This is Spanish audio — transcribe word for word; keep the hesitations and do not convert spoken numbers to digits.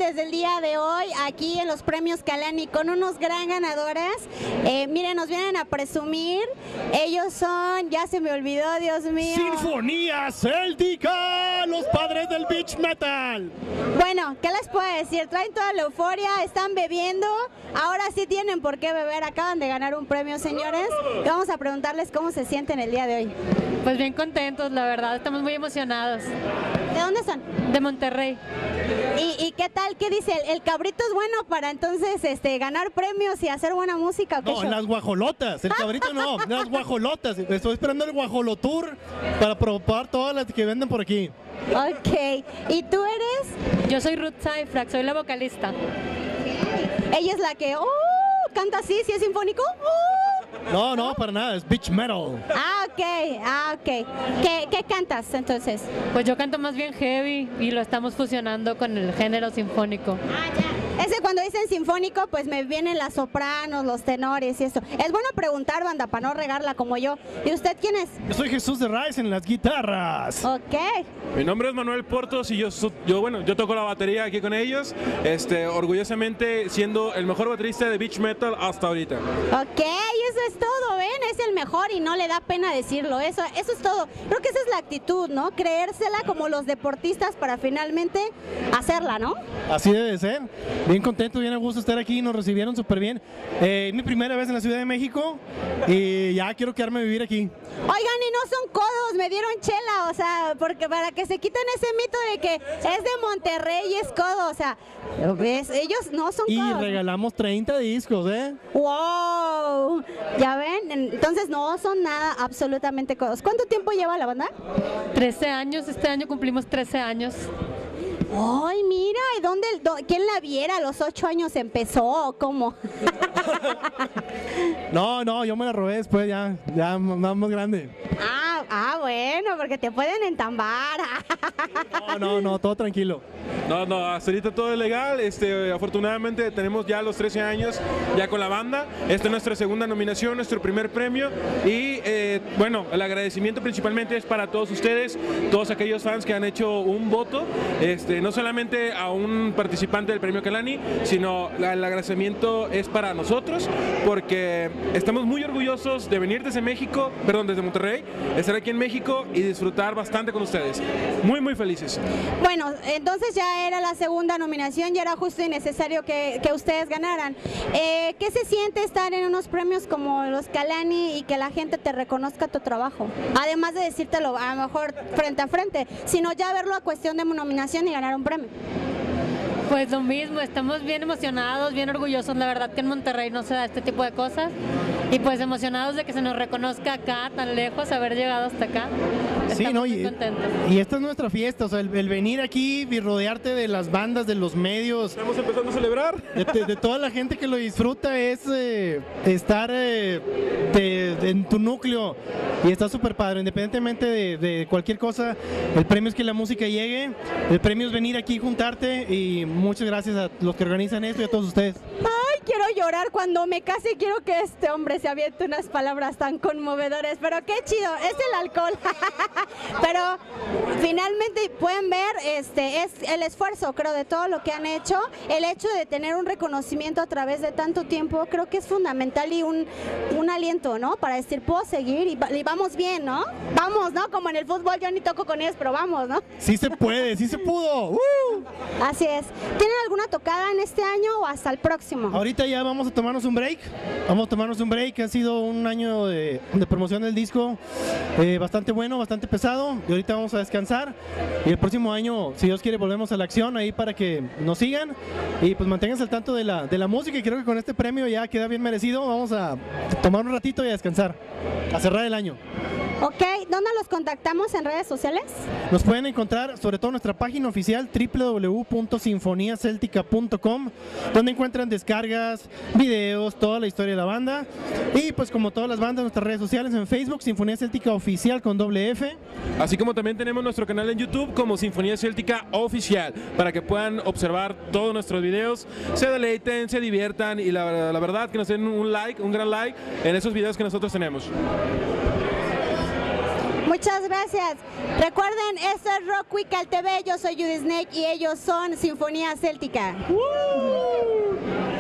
desde el día de hoy aquí en los premios Kalani con unos gran ganadores. Eh, miren, nos vienen a presumir. Ellos son, ya se me olvidó, Dios mío. Sinfonía Celtica, los padres del beach metal. Bueno, ¿qué les puedo decir? Traen toda la euforia, están bebiendo. Ahora sí tienen por qué beber. Acaban de ganar un premio, señores. Y vamos a preguntarles cómo se sienten el día de hoy. Pues bien contentos, la verdad. Estamos muy emocionados. ¿De dónde son? De Monterrey. ¿Y, y qué tal? ¿Qué dice? ¿El, el cabrito es bueno para entonces este, ganar premios y hacer buena música? ¿O qué No, show? las guajolotas. El cabrito no, las guajolotas. Estoy esperando el guajolotour para probar todas las que venden por aquí. Ok. ¿Y tú eres? Yo soy Ruth Saifrak, soy la vocalista. Ella es la que, oh, canta así, si es sinfónico. Oh. No, no, para nada, es beach metal. Ah, ok, ah, ok. ¿Qué, qué cantas entonces? Pues yo canto más bien heavy y lo estamos fusionando con el género sinfónico. Ah, ya. Ese cuando dicen sinfónico, pues me vienen las sopranos, los tenores y esto. Es bueno preguntar, banda, para no regarla como yo. ¿Y usted quién es? Yo soy Jesús de Rice en las guitarras. Ok. Mi nombre es Manuel Portos y yo, yo, bueno, yo toco la batería aquí con ellos, este, orgullosamente siendo el mejor baterista de beach metal hasta ahorita. Ok, eso es todo, ¿ven? Es el mejor y no le da pena decirlo, eso, eso es todo. Creo que esa es la actitud, ¿no? Creérsela como los deportistas para finalmente hacerla, ¿no? Así debe ser. Bien contento, bien a gusto estar aquí, nos recibieron súper bien. Eh, es mi primera vez en la Ciudad de México y ya quiero quedarme a vivir aquí. Oigan, y no son codos, me dieron chela, o sea, porque para que se quiten ese mito de que es de Monterrey y es codo, o sea, ¿ves? Ellos no son Y codos. regalamos treinta discos, ¿eh? ¡Wow! ¿Ya ven? Entonces no son nada absolutamente codos. ¿Cuánto tiempo lleva la banda? trece años, este año cumplimos trece años. ¡Ay, mira! ¿Y dónde, do- quién la viera? ¿A los ocho años empezó o cómo? No, no, yo me la robé después, ya, ya más, más grande. ah, ah, bueno, porque te pueden entambar. No, no, no, todo tranquilo. No, no, hasta ahorita todo es legal, este, afortunadamente tenemos ya los trece años ya con la banda, esta es nuestra segunda nominación, nuestro primer premio y eh, bueno, el agradecimiento principalmente es para todos ustedes, todos aquellos fans que han hecho un voto, este, no solamente a un participante del premio Kalani, sino la- el agradecimiento es para nosotros porque estamos muy orgullosos de venir desde México, perdón, desde Monterrey, estar aquí en México y disfrutar bastante con ustedes, muy muy felices. Bueno, entonces ya era la segunda nominación, ya era justo y necesario que, que ustedes ganaran. Eh, ¿Qué se siente estar en unos premios como los Kalani y que la gente te reconozca tu trabajo? Además de decírtelo a lo mejor frente a frente, sino ya verlo a cuestión de nominación y ganar un premio. Pues lo mismo, estamos bien emocionados, bien orgullosos, la verdad que en Monterrey no se da este tipo de cosas y pues emocionados de que se nos reconozca acá, tan lejos, haber llegado hasta acá. Sí, Estamos ¿no? muy Y, contentos. y esta es nuestra fiesta, o sea, el, el venir aquí y rodearte de las bandas, de los medios, Estamos empezando a celebrar. de, de- de toda la gente que lo disfruta, es eh, estar eh, de- de- en tu núcleo y está súper padre, independientemente de, de cualquier cosa, el premio es que la música llegue, el premio es venir aquí, juntarte y muchas gracias a los que organizan esto y a todos ustedes. Ay, quiero llorar cuando me case, quiero que este hombre se aviente unas palabras tan conmovedoras, pero qué chido, es el alcohol. Pero finalmente pueden ver, este es el esfuerzo, creo, de todo lo que han hecho, el hecho de tener un reconocimiento a través de tanto tiempo, creo que es fundamental y un, un aliento, ¿no? Para decir, puedo seguir y, va- y vamos bien, ¿no? Vamos, ¿no? Como en el fútbol, yo ni toco con ellos, pero vamos, ¿no? Sí se puede, sí se pudo. ¡Uh! Así es. ¿Tienen alguna tocada en este año o hasta el próximo? Ahorita ya vamos a tomarnos un break, vamos a tomarnos un break, ha sido un año de, de promoción del disco eh, bastante bueno, bastante pesado y ahorita vamos a descansar y el próximo año, si Dios quiere, volvemos a la acción ahí para que nos sigan y pues manténganse al tanto de la, de la música y creo que con este premio ya queda bien merecido, vamos a tomar un ratito y a descansar, a cerrar el año. Ok, ¿dónde los contactamos en redes sociales? Nos pueden encontrar sobre todo en nuestra página oficial doble u doble u doble u punto sinfonía celtica punto com, donde encuentran descargas, videos, toda la historia de la banda y pues como todas las bandas, nuestras redes sociales en Facebook, Sinfonía Céltica Oficial con doble F. Así como también tenemos nuestro canal en YouTube como Sinfonía Céltica Oficial, para que puedan observar todos nuestros videos, se deleiten, se diviertan y la, la verdad que nos den un like, un gran like en esos videos que nosotros tenemos. Muchas Muchas gracias. Recuerden, esto es Rock Week al T V. Yo soy Judy Snake y ellos son Sinfonía Céltica. Uh.